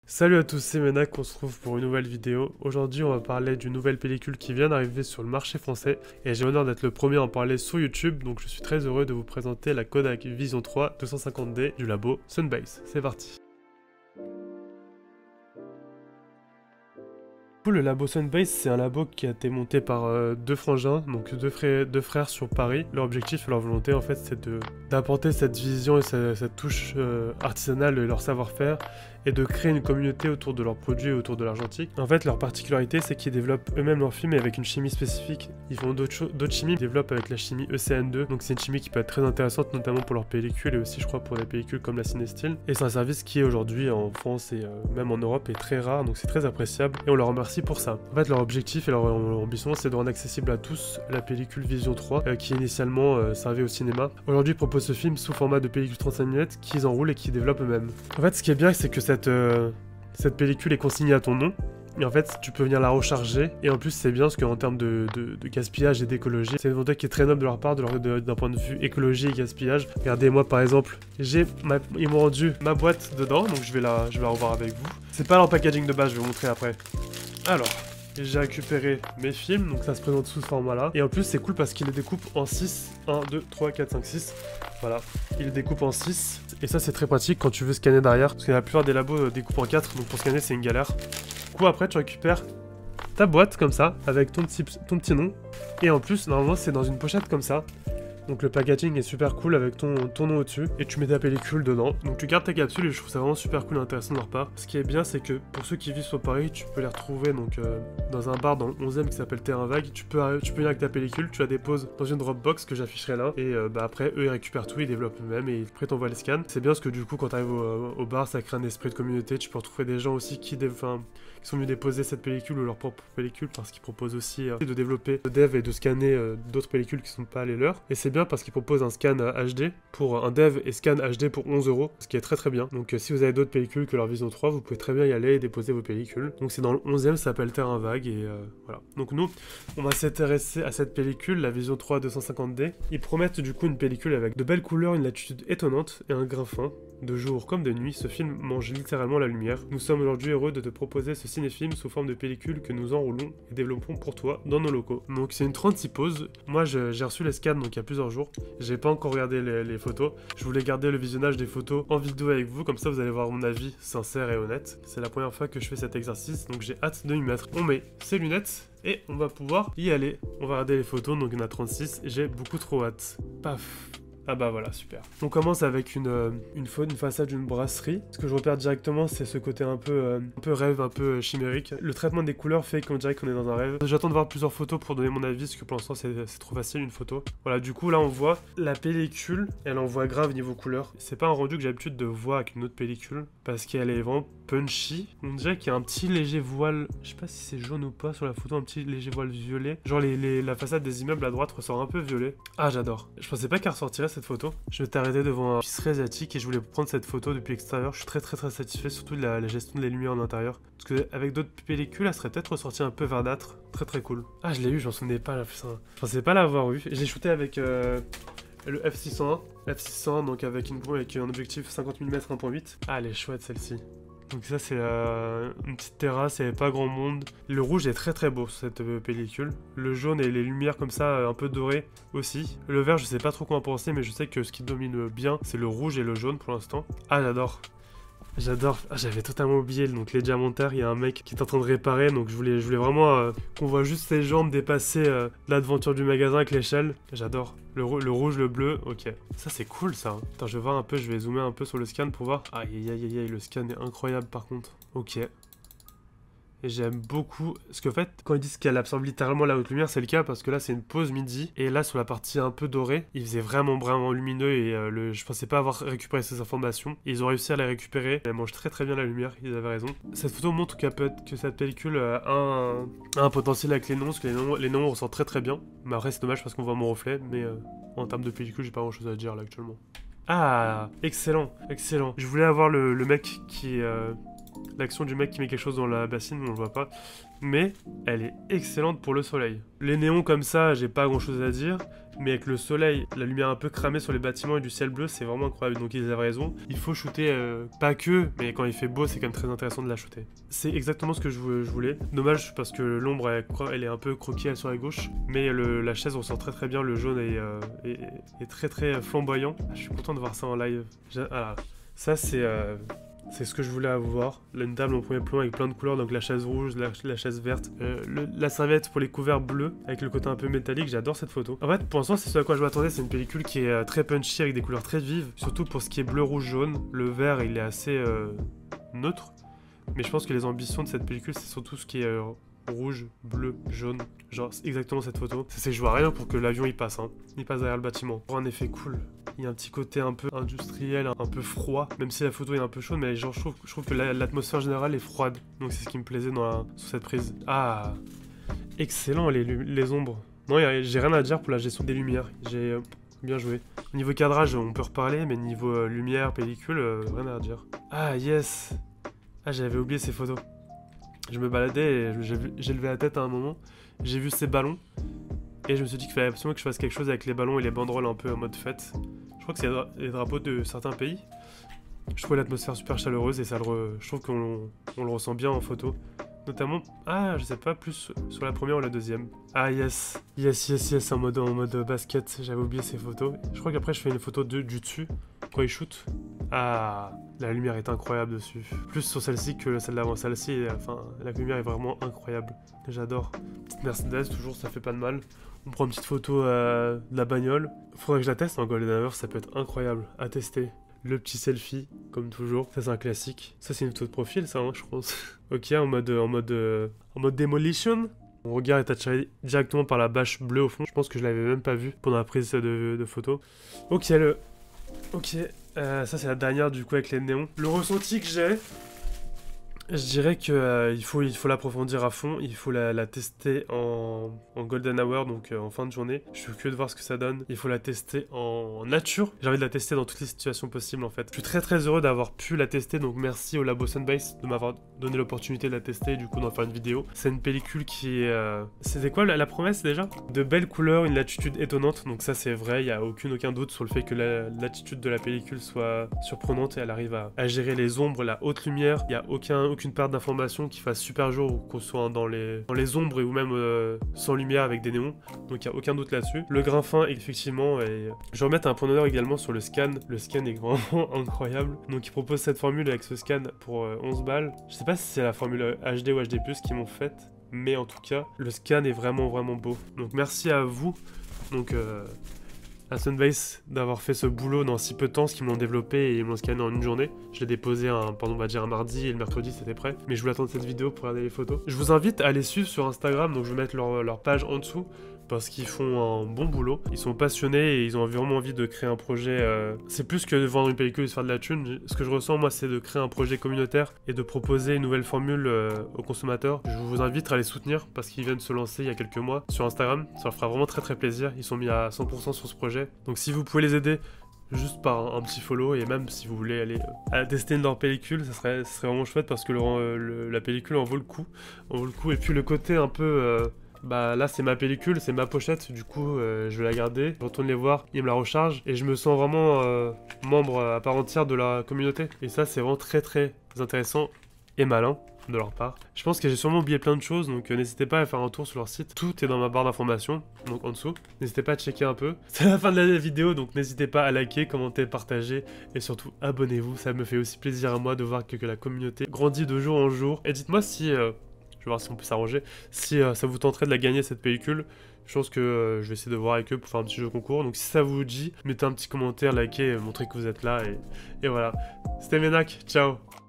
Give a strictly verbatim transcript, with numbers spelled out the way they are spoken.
Salut à tous, c'est Menak, on se retrouve pour une nouvelle vidéo. Aujourd'hui on va parler d'une nouvelle pellicule qui vient d'arriver sur le marché français et j'ai l'honneur d'être le premier à en parler sur YouTube, donc je suis très heureux de vous présenter la Kodak Vision trois deux cent cinquante D du labo Sunbase. C'est parti. Le labo Sunbase, c'est un labo qui a été monté par euh, deux frangins, donc deux frères, deux frères sur Paris. Leur objectif et leur volonté, en fait, c'est d'apporter cette vision et cette, cette touche euh, artisanale et leur savoir-faire et de créer une communauté autour de leurs produits et autour de l'argentique. En fait, leur particularité, c'est qu'ils développent eux-mêmes leurs films avec une chimie spécifique. Ils font d'autres d'autres chimies, ils développent avec la chimie E C N deux, donc c'est une chimie qui peut être très intéressante, notamment pour leurs pellicules et aussi, je crois, pour des pellicules comme la Cinestyle. Et c'est un service qui, aujourd'hui, en France et euh, même en Europe, est très rare, donc c'est très appréciable et on leur remercie pour ça. En fait, leur objectif et leur, leur ambition, c'est de rendre accessible à tous la pellicule Vision trois, euh, qui initialement euh, servait au cinéma. Aujourd'hui, ils proposent ce film sous format de pellicule trente-cinq millimètres qu'ils enroulent et qu'ils développent eux-mêmes. En fait, ce qui est bien, c'est que cette, euh, cette pellicule est consignée à ton nom. Et en fait, tu peux venir la recharger. Et en plus, c'est bien parce qu'en termes de, de, de gaspillage et d'écologie, c'est une volonté qui est très noble de leur part, d'un point de vue écologie et gaspillage. Regardez, moi par exemple, j'ai ma, ils m'ont rendu ma boîte dedans, donc je vais la, je vais la revoir avec vous. C'est pas leur packaging de base, je vais vous montrer après. Alors, j'ai récupéré mes films, donc ça se présente sous ce format-là. Et en plus, c'est cool parce qu'il les découpe en six. un, deux, trois, quatre, cinq, six. Voilà, il les découpe en six. Et ça, c'est très pratique quand tu veux scanner derrière. Parce que la plupart des labos découpent en quatre, donc pour scanner, c'est une galère. Du coup, après, tu récupères ta boîte comme ça, avec ton petit, ton petit nom. Et en plus, normalement, c'est dans une pochette comme ça. Donc le packaging est super cool avec ton, ton nom au-dessus et tu mets ta pellicule dedans. Donc tu gardes ta capsule et je trouve ça vraiment super cool et intéressant de leur part. Ce qui est bien, c'est que pour ceux qui vivent sur Paris, tu peux les retrouver donc euh, dans un bar dans le onzième qui s'appelle Terrain Vague. Tu peux, tu peux venir avec ta pellicule, tu la déposes dans une Dropbox que j'afficherai là et euh, bah après eux ils récupèrent tout, ils développent eux-mêmes et après t'envoient les scans. C'est bien parce que du coup quand tu arrives au, au bar, ça crée un esprit de communauté. Tu peux retrouver des gens aussi qui, enfin, qui sont venus déposer cette pellicule ou leur propre pellicule parce qu'ils proposent aussi euh, de développer de dev et de scanner euh, d'autres pellicules qui sont pas les leurs. Et c'est bien parce qu'ils proposent un scan H D pour un dev et scan H D pour onze euros, ce qui est très très bien. Donc euh, si vous avez d'autres pellicules que leur Vision trois, vous pouvez très bien y aller et déposer vos pellicules. Donc c'est dans le onzième, ça s'appelle Terrain Vague et euh, voilà. Donc nous, on va s'intéresser à cette pellicule, la Vision trois deux cent cinquante D. Ils promettent du coup une pellicule avec de belles couleurs, une latitude étonnante et un grain fin. De jour comme de nuit, ce film mange littéralement la lumière. Nous sommes aujourd'hui heureux de te proposer ce cinéfilm sous forme de pellicule que nous enroulons et développons pour toi dans nos locaux. Donc c'est une trente-six poses. Moi j'ai reçu les scans donc il y a plusieurs jours. J'ai pas encore regardé les, les photos. Je voulais garder le visionnage des photos en vidéo avec vous, comme ça vous allez voir mon avis sincère et honnête. C'est la première fois que je fais cet exercice, donc j'ai hâte de m'y mettre. On met ses lunettes et on va pouvoir y aller. On va regarder les photos, donc il y en a trente-six. J'ai beaucoup trop hâte. Paf. Ah bah voilà, super. On commence avec une, euh, une, fa une façade d'une brasserie. Ce que je repère directement, c'est ce côté un peu, euh, un peu rêve, un peu euh, chimérique. Le traitement des couleurs fait qu'on dirait qu'on est dans un rêve. J'attends de voir plusieurs photos pour donner mon avis, parce que pour l'instant, c'est trop facile, une photo. Voilà, du coup, là, on voit la pellicule. Elle envoie grave niveau couleur. C'est pas un rendu que j'ai l'habitude de voir avec une autre pellicule, parce qu'elle est vraiment punchy. On dirait qu'il y a un petit léger voile, je sais pas si c'est jaune ou pas sur la photo, un petit léger voile violet. Genre les, les, la façade des immeubles à droite ressort un peu violet. Ah, j'adore. Je pensais pas qu'elle ressortirait cette photo. Je m'étais arrêté devant un épicerie asiatique et je voulais prendre cette photo depuis l'extérieur. Je suis très très très satisfait, surtout de la, la gestion des lumières en intérieur. Parce que avec d'autres pellicules, elle serait peut-être ressortie un peu verdâtre. Très très cool. Ah, je l'ai eu, j'en souvenais pas. Là, putain. Je pensais pas l'avoir eu. J'ai shooté avec euh, le F six cent un. F six cent un, donc avec, une, avec un objectif cinquante millimètres un point huit. Ah, elle est chouette celle-ci. Donc ça c'est euh, une petite terrasse, il n'y avait pas grand monde. Le rouge est très très beau sur cette euh, pellicule. Le jaune et les lumières comme ça, euh, un peu dorées aussi. Le vert, je sais pas trop quoi en penser, mais je sais que ce qui domine bien, c'est le rouge et le jaune pour l'instant. Ah, j'adore. J'adore, ah, j'avais totalement oublié, donc les diamantaires, il y a un mec qui est en train de réparer, donc je voulais, je voulais vraiment euh, qu'on voit juste ses jambes dépasser euh, l'aventure du magasin avec l'échelle. J'adore. Le, le rouge, le bleu, ok. Ça c'est cool ça. Attends, je vais voir un peu, je vais zoomer un peu sur le scan pour voir. Aïe aïe aïe aïe, le scan est incroyable par contre. Ok. Et j'aime beaucoup, parce qu'en fait, quand ils disent qu'elle absorbe littéralement la haute lumière, c'est le cas, parce que là, c'est une pause midi, et là, sur la partie un peu dorée, il faisait vraiment, vraiment lumineux, et euh, le... je pensais pas avoir récupéré ces informations. Et ils ont réussi à les récupérer, elle mange très très bien la lumière, ils avaient raison. Cette photo montre peut que cette pellicule a un... a un potentiel avec les noms, parce que les noms, les noms on ressent très très bien. Mais après, c'est dommage parce qu'on voit mon reflet, mais euh, en termes de pellicule, j'ai pas grand chose à dire là actuellement. Ah, excellent, excellent. Je voulais avoir le, le mec qui... Euh... l'action du mec qui met quelque chose dans la bassine, on le voit pas. Mais elle est excellente pour le soleil. Les néons comme ça, j'ai pas grand chose à dire. Mais avec le soleil, la lumière un peu cramée sur les bâtiments et du ciel bleu, c'est vraiment incroyable. Donc ils avaient raison. Il faut shooter, euh, pas que, mais quand il fait beau, c'est quand même très intéressant de la shooter. C'est exactement ce que je voulais. Dommage parce que l'ombre, elle, elle est un peu croquée sur la gauche. Mais le, la chaise ressort très très bien. Le jaune est, euh, est, est très très flamboyant. Je suis content de voir ça en live. Ah, ça c'est... Euh... C'est ce que je voulais avoir, une table en premier plan avec plein de couleurs, donc la chaise rouge, la, la chaise verte, euh, le, la serviette pour les couverts bleus, avec le côté un peu métallique, j'adore cette photo. En fait, pour l'instant, c'est ce à quoi je m'attendais, c'est une pellicule qui est euh, très punchy, avec des couleurs très vives, surtout pour ce qui est bleu, rouge, jaune. Le vert, il est assez euh, neutre, mais je pense que les ambitions de cette pellicule, c'est surtout ce qui est... Euh, rouge, bleu, jaune, genre c'est exactement cette photo. C'est que je vois rien pour que l'avion il passe, hein. Il passe derrière le bâtiment. Pour un effet cool. Il y a un petit côté un peu industriel, un peu froid, même si la photo est un peu chaude, mais genre je trouve, je trouve que l'atmosphère générale est froide. Donc c'est ce qui me plaisait dans la, sur cette prise. Ah, excellent les, les ombres. Non, j'ai rien à dire pour la gestion des lumières. J'ai euh, bien joué. Niveau cadrage, on peut reparler, mais niveau euh, lumière, pellicule, euh, rien à dire. Ah yes. Ah, j'avais oublié ces photos. Je me baladais et j'ai levé la tête à un moment, j'ai vu ces ballons, et je me suis dit qu'il fallait absolument que je fasse quelque chose avec les ballons et les banderoles un peu en mode fête. Je crois que c'est les drapeaux de certains pays. Je trouvais l'atmosphère super chaleureuse et ça le re... je trouve qu'on on le ressent bien en photo. Notamment, ah je sais pas, plus sur la première ou la deuxième. Ah yes, yes, yes, yes, en mode, en mode basket, j'avais oublié ces photos. Je crois qu'après je fais une photo de, du dessus, quand il shoot. Ah, la lumière est incroyable dessus. Plus sur celle-ci que celle d'avant. Celle-ci, enfin, la lumière est vraiment incroyable. J'adore. Petite Mercedes, toujours, ça fait pas de mal. On prend une petite photo euh, de la bagnole. Faudrait que je la teste en Golden Hour, ça peut être incroyable à tester. Le petit selfie, comme toujours. Ça, c'est un classique. Ça, c'est une photo de profil, ça, hein, je pense. Ok, en mode, en mode, euh, en mode demolition. Mon regard est attiré directement par la bâche bleue au fond. Je pense que je l'avais même pas vu pendant la prise de, de photo. Ok, le... Ok, euh, ça c'est la dernière du coup avec les néons. Le ressenti que j'ai, je dirais que euh, il faut il faut l'approfondir à fond, il faut la, la tester en, en golden hour, donc euh, en fin de journée. Je suis curieux de voir ce que ça donne. Il faut la tester en nature. J'ai envie de la tester dans toutes les situations possibles en fait. Je suis très très heureux d'avoir pu la tester, donc merci au Labo Sunbase de m'avoir donné l'opportunité de la tester et du coup d'en faire une vidéo. C'est une pellicule qui est... Euh... C'était quoi la, la promesse déjà? De belles couleurs, une latitude étonnante, donc ça c'est vrai, il n'y a aucun, aucun doute sur le fait que la latitude de la pellicule soit surprenante et elle arrive à, à gérer les ombres, la haute lumière. Il n'y a aucun, aucune perte d'information qui fasse super jour ou qu'on soit dans les, dans les ombres et ou même euh, sans lumière avec des néons, donc il n'y a aucun doute là-dessus. Le grain fin, effectivement, et je vais remettre un point d'honneur également sur le scan. Le scan est vraiment incroyable. Donc il propose cette formule avec ce scan pour euh, onze balles. Je sais pas si c'est la formule H D ou H D plus qu'ils m'ont faite, mais en tout cas, le scan est vraiment vraiment beau. Donc merci à vous, donc euh, à Sunbase, d'avoir fait ce boulot dans si peu de temps, ce qu'ils m'ont développé et ils m'ont scanné en une journée. Je l'ai déposé un, pendant on va dire un mardi et le mercredi c'était prêt. Mais je voulais attendre cette vidéo pour regarder les photos. Je vous invite à les suivre sur Instagram, donc je vais mettre leur, leur page en dessous, parce qu'ils font un bon boulot. Ils sont passionnés et ils ont vraiment envie de créer un projet. Euh... C'est plus que de vendre une pellicule et de faire de la thune. Ce que je ressens, moi, c'est de créer un projet communautaire et de proposer une nouvelle formule euh, aux consommateurs. Je vous invite à les soutenir parce qu'ils viennent de se lancer il y a quelques mois sur Instagram. Ça leur fera vraiment très très plaisir. Ils sont mis à cent pour cent sur ce projet. Donc si vous pouvez les aider juste par un, un petit follow, et même si vous voulez aller euh, tester une de leurs pellicules, ça serait, ça serait vraiment chouette parce que le, le, la pellicule en vaut le coup. En vaut le coup. Et puis le côté un peu... Euh, Bah là c'est ma pellicule, c'est ma pochette, du coup euh, je vais la garder, je retourne les voir, ils me la rechargent et je me sens vraiment euh, membre à part entière de la communauté. Et ça c'est vraiment très très intéressant et malin de leur part. Je pense que j'ai sûrement oublié plein de choses, donc euh, n'hésitez pas à faire un tour sur leur site. Tout est dans ma barre d'informations, donc en dessous. N'hésitez pas à checker un peu. C'est la fin de la vidéo, donc n'hésitez pas à liker, commenter, partager et surtout abonnez-vous. Ça me fait aussi plaisir à moi de voir que, que la communauté grandit de jour en jour. Et dites-moi si... Euh, je vais voir si on peut s'arranger. Si euh, ça vous tenterait de la gagner cette pellicule, je pense que euh, je vais essayer de voir avec eux pour faire un petit jeu concours. Donc si ça vous dit, mettez un petit commentaire, likez, montrez que vous êtes là et, et voilà. C'était Ménac, ciao.